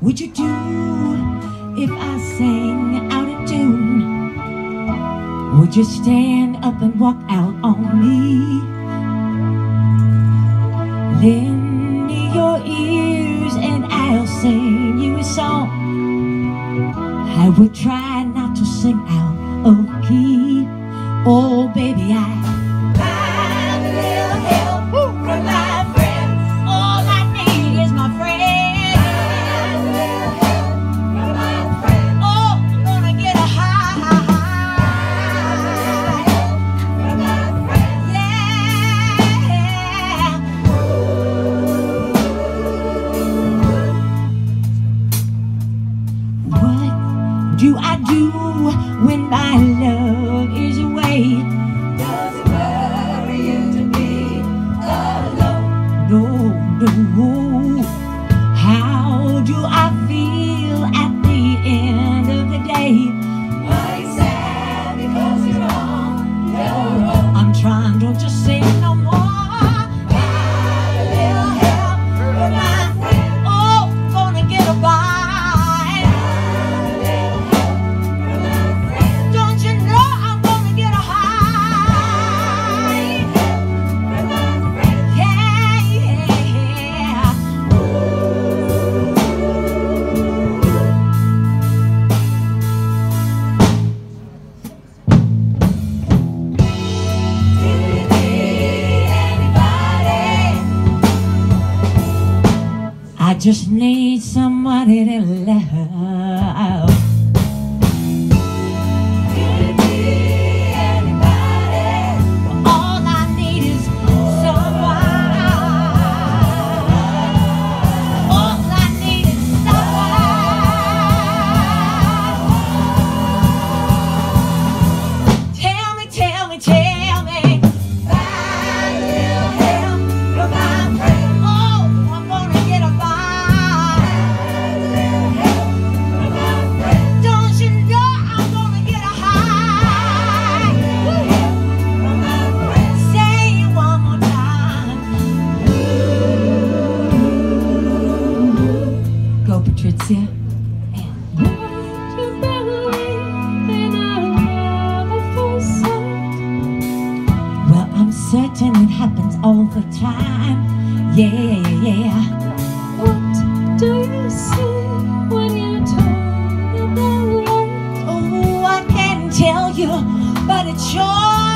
would you do if I sang out of tune? Would you stand up and walk out on me? Lend me your ears and I'll sing you a song. I would try not to sing out of key. Oh baby, I find a little help from my friend. All I need is my friend. Find a little help from my friend. Oh, I'm gonna get a high from my friend. Yeah. What do I do when my love is away? Does it worry you to be alone? No, no. How do I feel at the end of the day? Are you sad because you're on your own? I'm trying, don't just say no more. Got a little help from my friend. Oh, gonna get a by. I just need somebody to love. Could it be anybody? All I need is someone. All I need is someone. Tell me, tell me, tell me. Find a little help from my friend. Oh, I'm gonna get a Patricia. Well, I'm certain it happens all the time. Yeah, yeah. What do you say when you're told about love? Oh, I can't tell you, but it sure